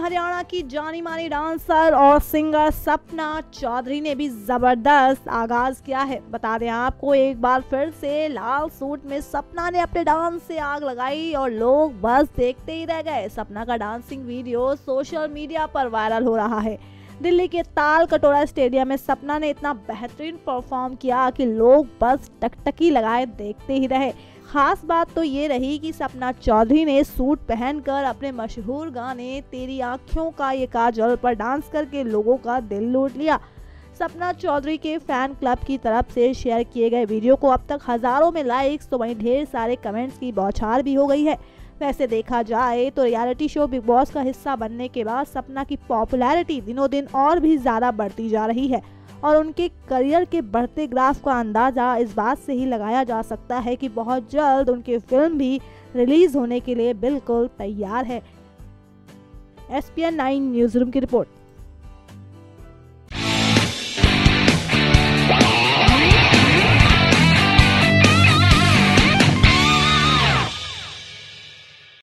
हरियाणा की जानी मानी डांसर और सिंगर सपना चौधरी ने भी जबरदस्त आगाज किया है। बता दें आपको, एक बार फिर से लाल सूट में सपना ने अपने डांस से आग लगाई और लोग बस देखते ही रह गए। सपना का डांसिंग वीडियो सोशल मीडिया पर वायरल हो रहा है। दिल्ली के ताल कटोरा स्टेडियम में सपना ने इतना बेहतरीन परफॉर्म किया कि लोग बस टकटकी लगाए देखते ही रहे। खास बात तो ये रही कि सपना चौधरी ने सूट पहनकर अपने मशहूर गाने तेरी आँखों का ये काजल पर डांस करके लोगों का दिल लूट लिया। सपना चौधरी के फैन क्लब की तरफ से शेयर किए गए वीडियो को अब तक हजारों में लाइक्स तो वहीं ढेर सारे कमेंट्स की बौछार भी हो गई है। वैसे देखा जाए तो रियलिटी शो बिग बॉस का हिस्सा बनने के बाद सपना की पॉपुलैरिटी दिनों दिन और भी ज्यादा बढ़ती जा रही है और उनके करियर के बढ़ते ग्राफ का अंदाजा इस बात से ही लगाया जा सकता है कि बहुत जल्द उनकी फिल्म भी रिलीज होने के लिए बिल्कुल तैयार है। SPN 9 न्यूज़ रूम की रिपोर्ट।